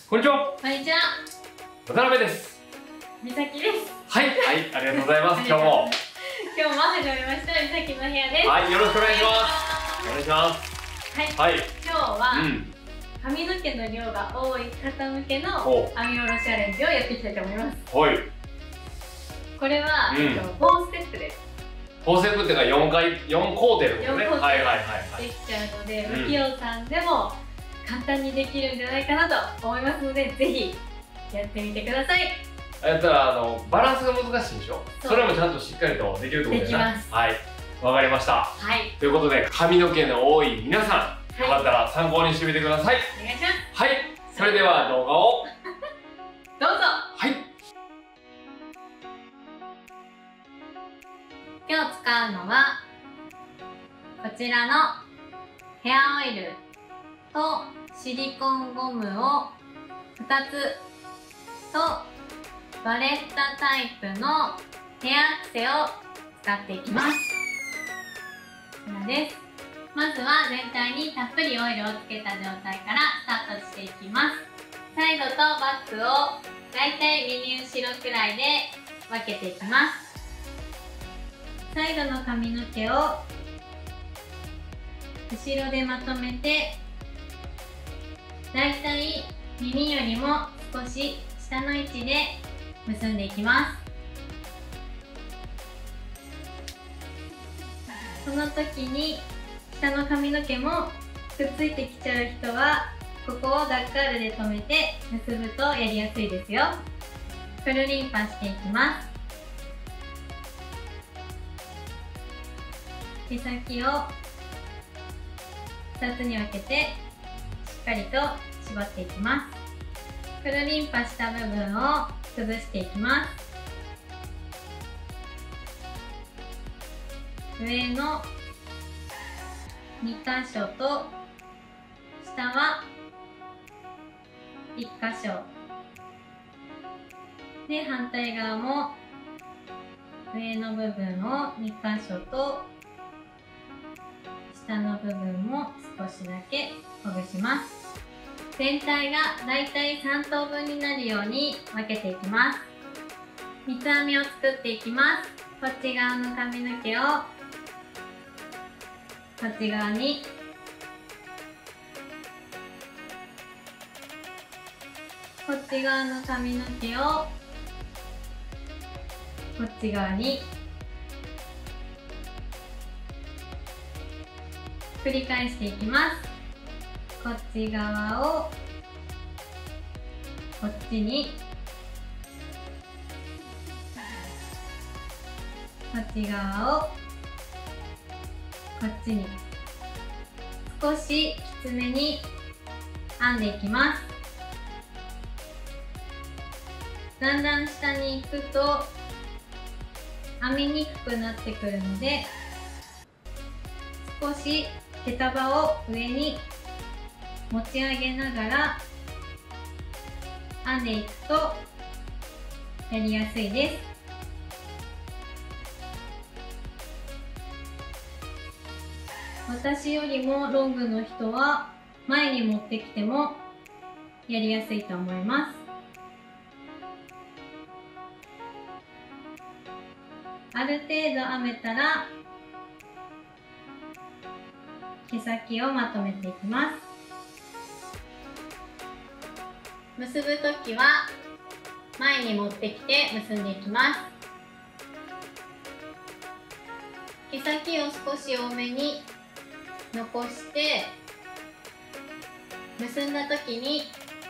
こんにちは。 こんにちは。 渡辺です。 みさきです。 はい、はい、ありがとうございます。今日も始まりました。みさきの部屋です。 はい、よろしくお願いします。お願いします。はい、 今日は、髪の毛の量が多い方向けの編み下ろしアレンジをやっていきたいと思います。 はい。 これは、4ステップです。 4ステップっていうか4工程ですね。はいはいはい。 できちゃうので、不器用さんでも簡単にできるんじゃないかなと思いますので、ぜひやってみてください。 やったらバランスが難しいでしょ。それもちゃんとしっかりとできるってことですね。できます。はい、わかりました。はい。ということで、髪の毛の多い皆さん、よかったら参考にしてみてください。 お願いします。 はい。それでは動画をどうぞ。 はい。 今日使うのはこちらのヘアオイルとシリコンゴムを2つとバレッタタイプのヘアアクセを使っていきます。こちらです。まずは全体にたっぷりオイルをつけた状態からスタートしていきます。サイドとバックをだいたい右後ろくらいで分けていきます。サイドの髪の毛を後ろでまとめて、だいたい耳よりも少し下の位置で結んでいきます。その時に下の髪の毛もくっついてきちゃう人は、ここをダッカールで留めて結ぶとやりやすいですよ。フルリンパしていきます。毛先を2つに分けてしっかりと絞っていきます。フルリンパした部分を崩していきます。上の2箇所と下は1箇所で、反対側も上の部分を2箇所と下の部分も少しだけほぐします。全体がだいたい3等分になるように分けていきます。三つ編みを作っていきます。こっち側の髪の毛をこっち側に、こっち側の髪の毛をこっち側に繰り返していきます。こっち側をこっちに、こっち側をこっちに、少しきつめに編んでいきます。だんだん下に行くと編みにくくなってくるので、少し毛束を上に持ち上げながら編んでいくとやりやすいです。私よりもロングの人は前に持ってきてもやりやすいと思います。ある程度編めたら毛先をまとめていきます。結ぶときは前に持ってきて結んでいきます。毛先を少し多めに残して結んだときに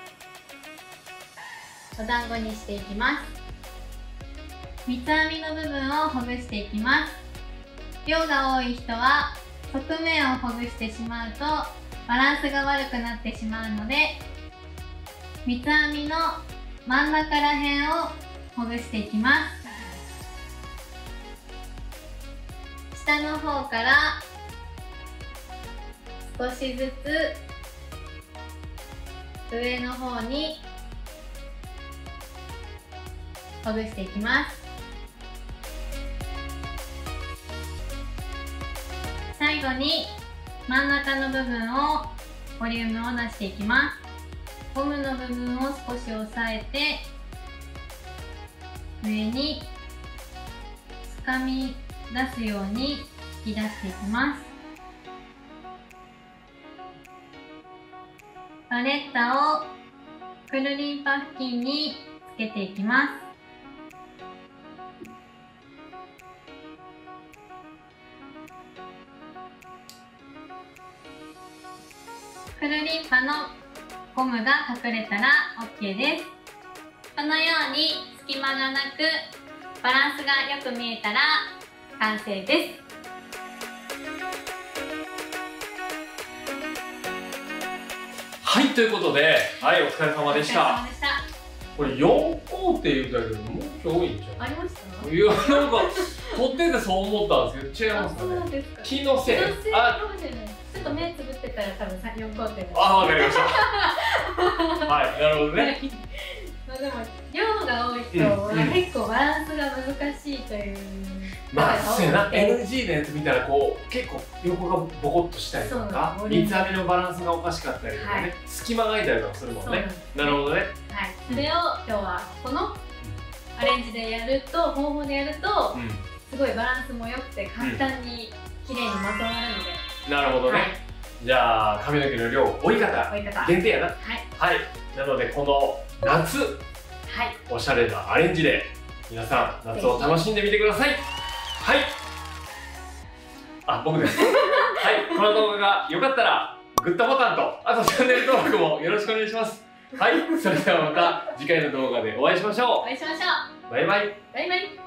お団子にしていきます。三つ編みの部分をほぐしていきます。量が多い人は側面をほぐしてしまうとバランスが悪くなってしまうので、三つ編みの真ん中ら辺をほぐしていきます。下の方から少しずつ上の方にほぐしていきます。最後に真ん中の部分をボリュームを出していきます。 ゴムの部分を少し押さえて上につかみ出すように引き出していきます。バレッタをくるりんぱ付近につけていきます。くるりんぱのゴムが隠れたら OK です。このように隙間がなくバランスがよく見えたら完成です。 はい、ということで、はい、お疲れ様でした。これ4工程言うたけど、もうちょい多いんじゃん。 ありました？ いや、なんか撮っててそう思ったんですけど、違いますかね。気のせい。 ちょっと目つぶってたら多分4工程。 あ、わかりました。はい、なるほどね。 まあでも量が多いと結構バランスが難しいという。 まあそうやな、 NG のやつ見たらこう結構横がボコッとしたりとか、三つ編みのバランスがおかしかったりとかね、隙間が空いたりとかするもんね。なるほどね。 はい、それを今日はこのアレンジでやると、方法でやるとすごいバランスも良くて簡単に綺麗にまとまるので。 なるほどね。じゃあ髪の毛の量、追い方限定やな。はい、なのでこの夏、おしゃれなアレンジで皆さん夏を楽しんでみてください。はい、あ、僕です。はい、この動画が良かったらグッドボタンと、あとチャンネル登録もよろしくお願いします。はい、それではまた次回の動画でお会いしましょう。 バイバイ。 バイバイ。 バイバイ。